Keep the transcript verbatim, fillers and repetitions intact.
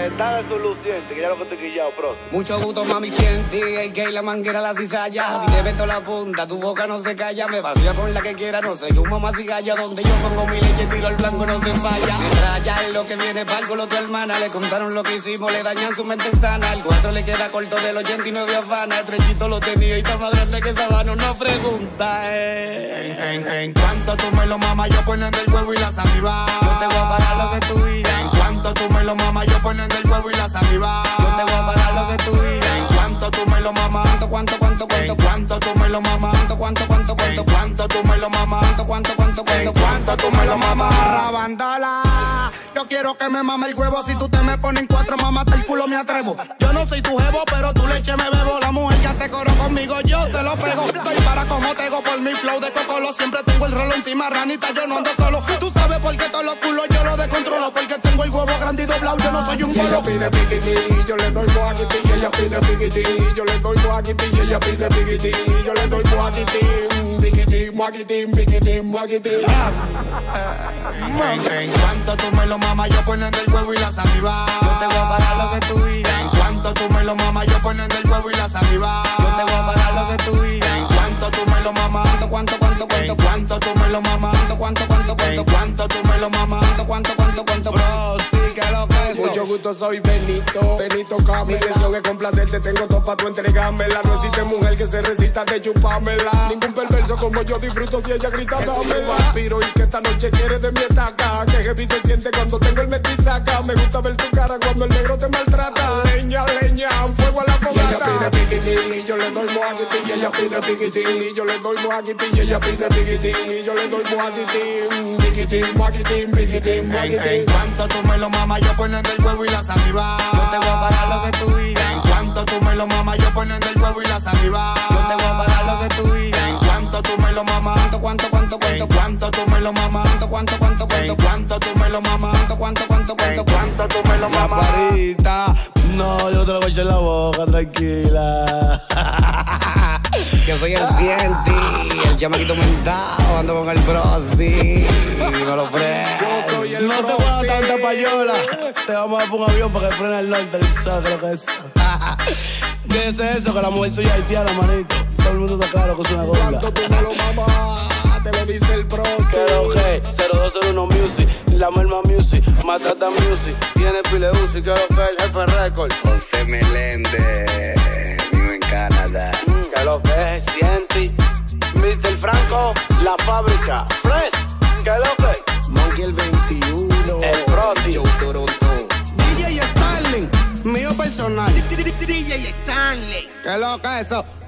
Dale su luciente, que ya lo que estoy quillado, pro. Mucho gusto, mami, siente que la manguera la cizalla. Si te meto la punta, tu boca no se calla. Me vacía con la que quiera, no sé, yo mamá cigalla. Donde yo pongo mi leche, tiro el blanco, no se falla. Me raya lo que viene palco, lo tu hermana. Le contaron lo que hicimos, le dañan su mente sana. El cuatro le queda corto del ochenta y nueve afana. El trechito lo tenía y está más grande que Sabano. No pregunta, eh. En, en, en cuanto tú me lo mamas, yo ponen del huevo y la saliva. Yo te voy a pagar lo que tú digas. En cuanto tú me lo mamas, yo ponen del huevo y la saliva. Yo te voy a pagar lo que tú digas. En cuanto tú me lo mamas, ¿Cuánto, cuánto, cuánto, cuánto? En cuanto tú me lo mamas, ¿Cuánto, cuánto, cuánto, cuánto? En cuanto tú me lo mamas, ¿Cuánto, cuánto, cuánto, cuánto? En cuanto tú me lo mamas, rabandala. Yo quiero que me mame el huevo. Si tú te me pones en cuatro, mamate el culo, me atrevo. Yo no soy tu jevo, pero tu leche me bebo. La mujer que hace coro conmigo, yo se lo pego. Estoy para como tego por mi flow de cocolo. Siempre tengo el rolo encima, ranita, yo no ando solo. Tú sabes por qué todos los culos yo lo descontrolo. Porque tengo el huevo grande y doblado, yo no soy un bolo. Ella pide piquitín y yo le doy moaquitín. Y ella pide piquitín y yo le doy moaquitín. Y ella pide piquitín y yo le doy moaquitín. Piquitín, moaquitín, piquitín, moaquitín. En, en cuanto tú me lo mamas, yo ponen del huevo y la saliva. Yo te voy a pagar lo que tú digas. En cuanto tú me lo mamas, yo ponen del huevo y la saliva. Yo te voy a pagar lo que tú digas. En cuanto tú me lo mamas, ¿Cuánto, cuánto, cuánto, cuánto? En cuanto tú me lo mamas, ¿Cuánto, cuánto, cuánto, cuánto? En cuanto tú me lo mamas, ¿Cuánto, cuánto, cuánto, cuánto? Prosti, ¿qué es lo que es eso? Mucho gusto, soy Benito, Benito Came. Intención es complacerte, tengo todo pa' tu entregármela. No existe mujer que se resista de chupármela. Ningún perverso como yo disfruto si ella grita dámela. Vampiro y que esta noche quiere de mi estaca. Que heavy se siente cuando tengo el metisaca. Me gusta ver tu cara cuando el negro te maltrata. Leña, leña, fuego a la fogata. Y ella pide piquitín y yo le doy moaquitín. Y ella pide piquitín y yo le doy moaquitín. Y ella pide piquitín y yo le doy moaquitín. Piquitín, moaquitín, piquitín, En, moaquitín. en cuanto tú me lo mamas, yo ponen del huevo y la saliva. Yo te voy a pagar lo que tú digas. En cuanto tú me lo mamas, yo ponen del huevo y la saliva. Yo te voy a pagar lo que tú digas. En cuanto tú me lo mamas, ¿Cuánto, cuánto, cuánto, cuánto? En cuanto tú me lo mamas, ¿Cuánto, cuánto, cuánto, En cuánto? cuanto tú me lo mamas, ¿Cuánto, cuánto, cuánto, cuánto? En cuanto tú me lo La mamas. parita, no, yo te lo voy a echar en la boca, tranquila. Yo soy el Cienti, el chamaquito mentado, ando con el Brosti. Me lo ofrezco. Yo soy el No te voy a dar tanta payola. Te vamos a dar por un avión para que frene el norte, que sabes lo que es. ¿Qué es eso? Que la mujer soy haitiana, manito. Todo el mundo está claro que es una gorda. Cuando tú me lo mamas, te lo dice el bro. Que lo que, cero dos cero uno Music, la Melma Music, Matata Music, tiene pile Uzi, que lo que, el jefe record. José Meléndez, vivo en Canadá. Que lo que, Cienti, mister Franco, la fábrica, Fresh, que lo que. Monkey el veintiuno, El Proti. Joe Toronto. D J Stanley, mío personal. D J Stanley. ¿Qué es lo que es eso?